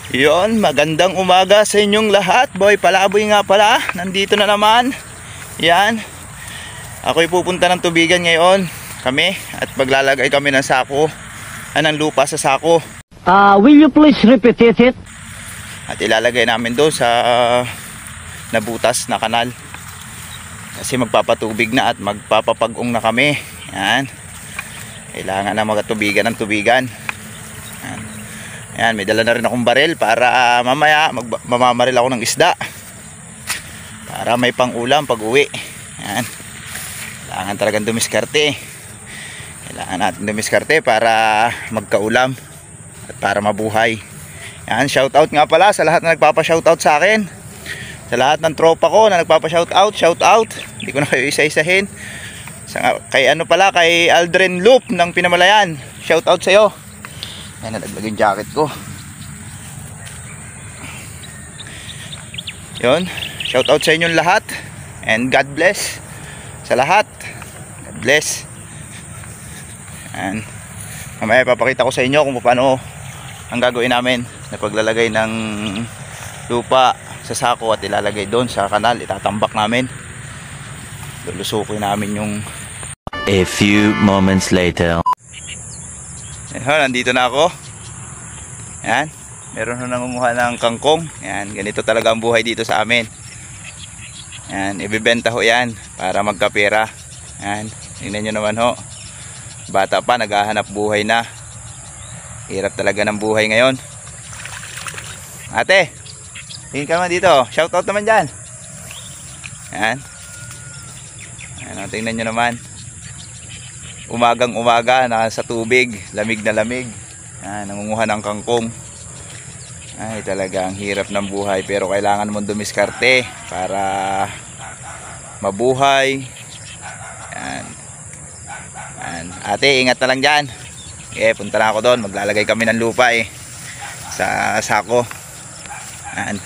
Yon, magandang umaga sa inyong lahat. Boy Palaboy nga pala, nandito na naman. Yan, ako'y pupunta ng tubigan ngayon kami at maglalagay kami ng sako, ng lupa sa sako. Will you please repeat it? At ilalagay namin doon sa nabutas na kanal. Kasi magpapatubig na at magpapapagong na kami. Yan, kailangan na magatubigan ng tubigan. Yan. Ayan, may dala na rin akong baril para mamaya mamamaril ako ng isda para may pang ulam pag uwi. Ayan, kailangan talagang dumiskarte. Kailangan natin dumiskarte para magkaulam at para mabuhay. Ayan, shoutout nga pala sa lahat na nagpapa-shoutout sa akin, sa lahat ng tropa ko na nagpapa-shoutout. Shoutout, hindi ko na kayo isa-isahin. Kay ano pala, kay Aldrin Loop ng Pinamalayan, shoutout sa'yo. Ayan, nalaglag yung jacket ko. Yun, shout out sa inyong lahat. And God bless sa lahat. God bless. Ayan, mamaya papakita ko sa inyo kung paano ang gagawin namin na paglalagay ng lupa sa sako at ilalagay doon sa kanal. Itatambak namin, lulusukin namin yung... A few moments later. Ayan, nandito na ako. Ayan, meron na nangunguha ng kangkong. Ayan, ganito talaga ang buhay dito sa amin. Ayan, ibibenta ho yan para magkapera. Ayan, tingnan nyo naman ho, bata pa naghahanap buhay na. Hirap talaga ng buhay ngayon. Ate, tingin ka naman dito, shoutout naman dyan. Ayan, ayan, tingnan nyo naman, umagang umaga, nasa tubig, lamig na lamig. Nangunguha ng kangkong. Ay, talaga ang hirap ng buhay, pero kailangan mong dumiskarte para mabuhay. Yan. Yan. Ate, ingat na lang dyan. Punta na ako doon, maglalagay kami ng lupa sa sako. Yan.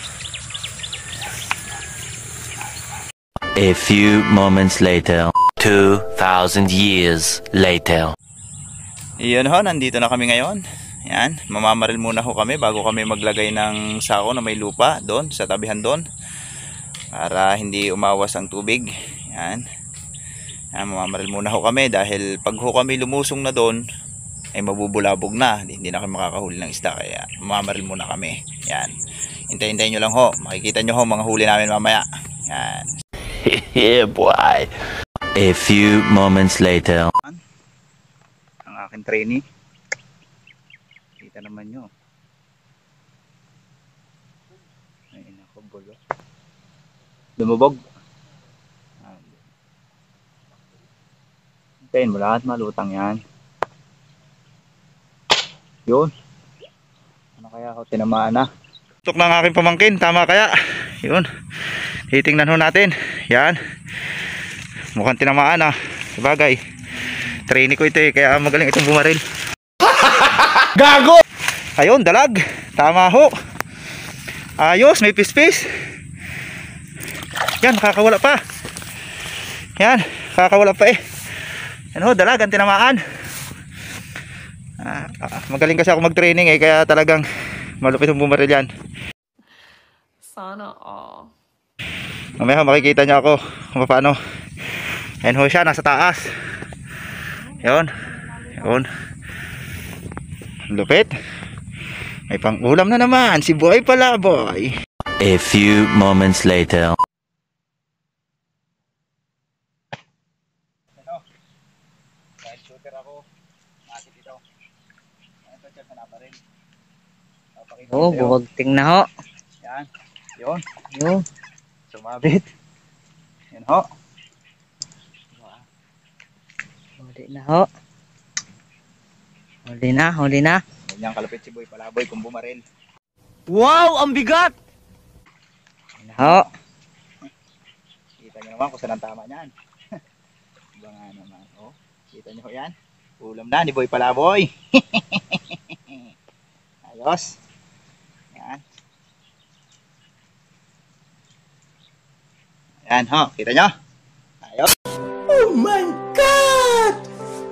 A few moments later. 2,000 years later. Iyon ho, nandito na kami ngayon. Yan, mamamaril muna ho kami bago kami maglagay ng sako na may lupa doon sa tabihan doon para hindi umawas ang tubig. Yan, yan, mamamaril muna ho kami dahil pag ho kami lumusong na doon ay mabubulabog na, hindi na kami makakahuli ng isda, kaya mamamaril muna kami. Yan, hintayin nyo lang ho, makikita nyo ho mga huli namin mamaya. Yan. Yeah boy. A few moments later. Ang aking trainee, kita naman nyo. Ay nako, bulo, lumubog. Hintayin mo lahat, malutang yan. Yun, ano kaya ako, tinamaan na. Tutok ng aking pamangkin, tama kaya? Yun, titingnan ho natin. Yan, mukhang tinamaan na. Sabagay, trainee ko ito kaya magaling itong bumaril. Gago! Ayun, dalag. Tama ho. Ayos, may pispis. Yan, kakawala pa. Yan, kakawala pa Yan ho, dalag ang tinamaan. Magaling kasi ako mag-training kaya talagang malupit yung bumaril yan. Sana all. Mamaya makikita nyo ako kung paano. Yan ho siya, nasa taas. Yun, yun, lupit. May pang ulam na naman si Boy Palaboy. A few moments later. Dahil shooter ako, nakit ito. Ito siya sa naparil. Oh, buwagting na ho. Yan, yun, Yo. sumabit. Yan ho. Huli na ho. Huli na, huli na. Ganyan kalupit si Boy Palaboy kung bumaril. Wow, ang bigat! Huli na ho. Kita nyo naman kung saan ang tama niyan. Iba nga naman. Oh, kita nyo yan. Ulam na ni Boy Palaboy. Ayos. Yan. Yan ho, kita nyo. Ayos. Oh my God!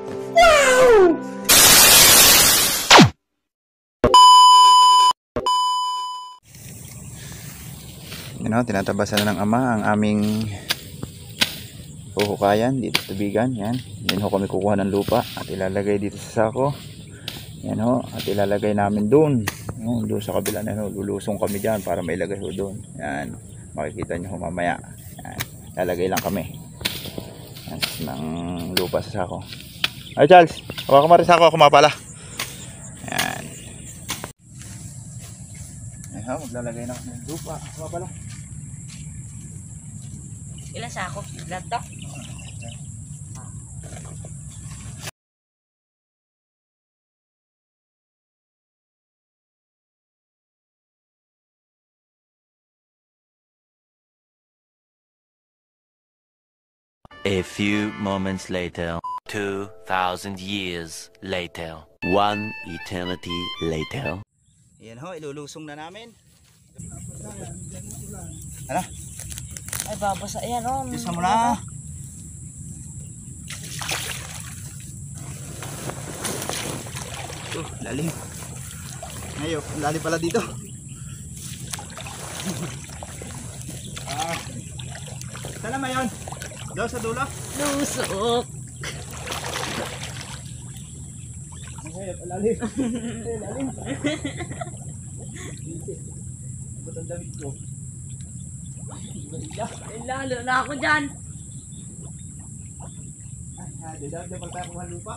Wow! Ayan ho, tinatabasan na ng ama ang aming huhukayan dito sa tubigan. Yan. Yan ho kami kukuha ng lupa at ilalagay dito sa sako. Yan ho, at ilalagay namin doon. Doon sa kabila na ho, lulusong kami dyan para mailagay ho doon. Yan, makikita nyo ho mamaya. Yan, lalagay lang kami. Yan, ng lupa sa sako. Ay Charles, hawakan mo rin sako, ako mapala. Yan. Yan ho, maglalagay na kami ng lupa. Ako mapala. Ilan sa ako? Lahat to? A few moments later, 2,000 years later, one eternity later. Yan ho, ilulusong na namin. Ano? Ay, babasa. Ayan, oh. Bisa mo na. Lalim. Ngayon, lalim pala dito. Saan naman yun? Daw sa dulo? Lusok. Ngayon, lalim. Lalim. Ba't ang damit ko? Ay, lalo na ako dyan. Dahil pala tayo kumuha lupa.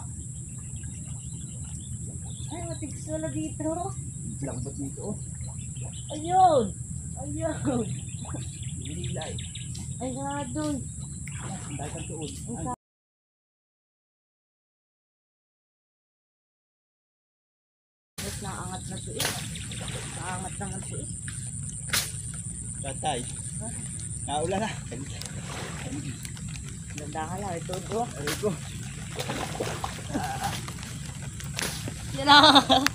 Ay, matigas wala dito. Lambot dito. Ayun. Ayun. Nilay. Ay, nga dun. Dahil kang tuod. Mas naangat na to eh. Naangat naman to eh. Tatay. Naulan na. Ganda ka lang. Ito do. Aray ko. Yan na.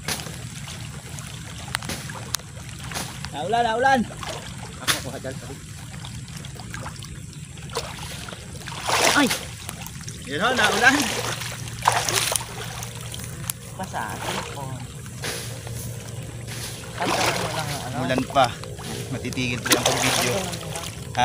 Naulan, naulan. Ako kuha dyan. Ay. Yun ho, naulan. Basa. Telefon. Ay, tapos mo lang yung ano. Ulan pa. Matitigil pa yung pag-video. Ha?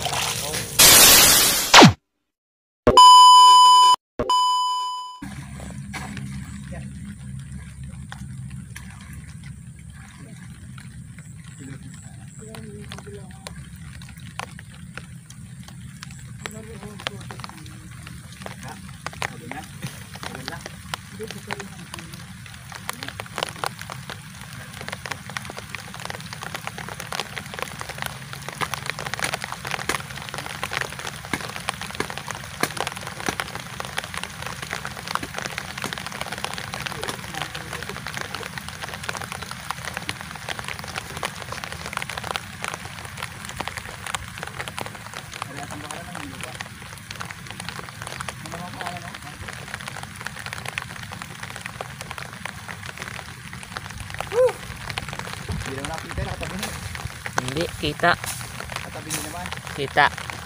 Hindi naman nakita, nakatabi niya. Hindi, kita. Nakatabi niya naman. Kita.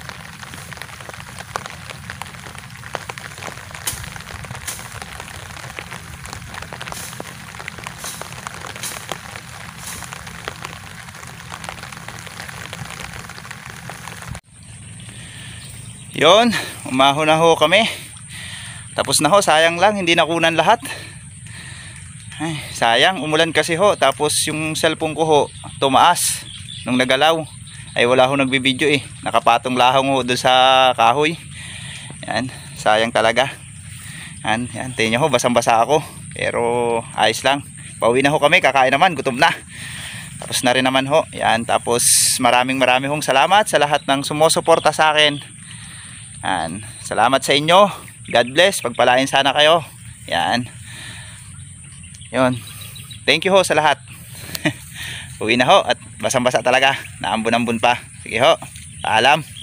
Yon, umahon na ho kami. Tapos na ho, sayang lang, hindi nakunan lahat. Ay, sayang, umulan kasi ho. Tapos yung cellphone ko ho, tumaas nung nagalaw. Ay wala ho nagbibideo eh. Nakapatong lahong ho doon sa kahoy. Yan, sayang talaga. Yan, yan, tingnan nyo ho, basang-basa ako. Pero ayos lang. Pauwi na ho kami, kakain naman, gutom na. Tapos na rin naman ho. Yan, tapos maraming hong salamat sa lahat ng sumusuporta sa akin. Yan, salamat sa inyo. God bless, pagpalain sana kayo. Yan. Yun. Thank you ho sa lahat. Uwi na ho at basang-basa talaga. Naambon-ambon pa. Sige ho. Paalam.